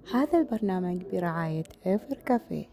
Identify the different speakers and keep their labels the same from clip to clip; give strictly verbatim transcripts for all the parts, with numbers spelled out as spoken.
Speaker 1: هذا البرنامج برعاية إيفر كافيه.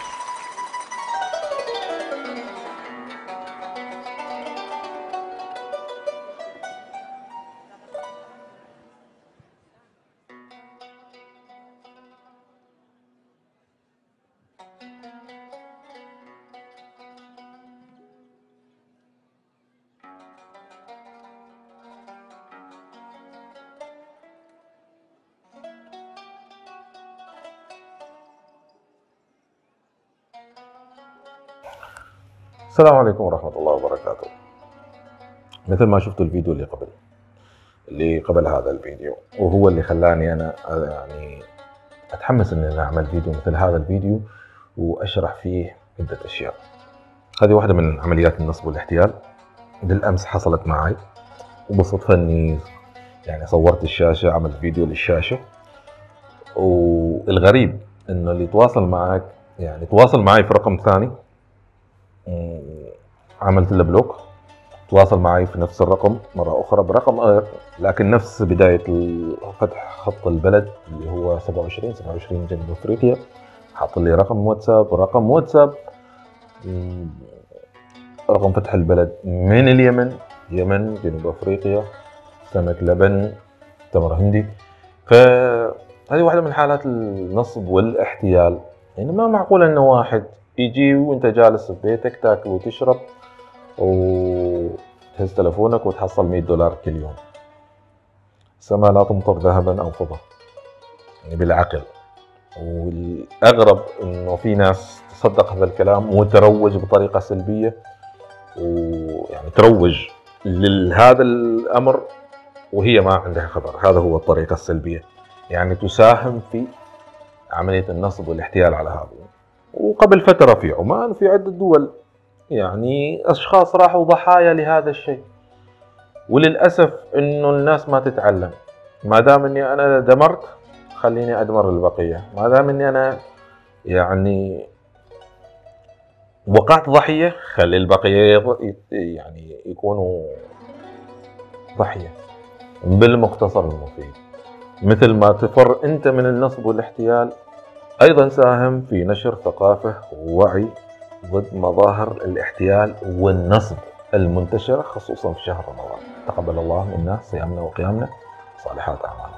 Speaker 2: السلام عليكم ورحمة الله وبركاته. مثل ما شفتوا الفيديو اللي قبل اللي قبل هذا الفيديو، وهو اللي خلاني أنا يعني أتحمس إن أنا أعمل فيديو مثل هذا الفيديو وأشرح فيه عدة أشياء. هذه واحدة من عمليات النصب والاحتيال. بالأمس حصلت معي، وبالصدفة إني يعني صورت الشاشة، عملت فيديو للشاشة. والغريب إنه اللي يتواصل معك يعني تواصل معي في رقم ثاني، عملت له بلوك، تواصل معي في نفس الرقم مرة أخرى برقم غير، لكن نفس بداية فتح خط البلد اللي هو سبعة وعشرين سبعة وعشرين جنوب أفريقيا. حط لي رقم واتساب، رقم واتساب رقم فتح البلد من اليمن، يمن جنوب أفريقيا، سمك لبن، تمر هندي. فهذه واحدة من حالات النصب والاحتيال. يعني ما معقول إنه واحد يجي وأنت جالس في بيتك تاكل وتشرب وتهز تلفونك وتحصل مية دولار كل يوم. السماء لا تمطر ذهبا أو فضة، يعني بالعقل. والأغرب إنه في ناس تصدق هذا الكلام وتروج بطريقة سلبية، ويعني تروج لهذا الأمر وهي ما عندها خبر. هذا هو الطريقة السلبية، يعني تساهم في عملية النصب والاحتيال على هذا. وقبل فترة في عمان وفي عدة دول يعني أشخاص راحوا ضحايا لهذا الشيء. وللأسف إنه الناس ما تتعلم. ما دام إني أنا دمرت خليني أدمر البقية، ما دام إني أنا يعني وقعت ضحية خلي البقية يعني يكونوا ضحية. بالمختصر المفيد، مثل ما تفر أنت من النصب والاحتيال، أيضا ساهم في نشر ثقافة ووعي ضد مظاهر الاحتيال والنصب المنتشرة خصوصا في شهر رمضان. تقبل الله منا صيامنا وقيامنا، صالحات أعمال.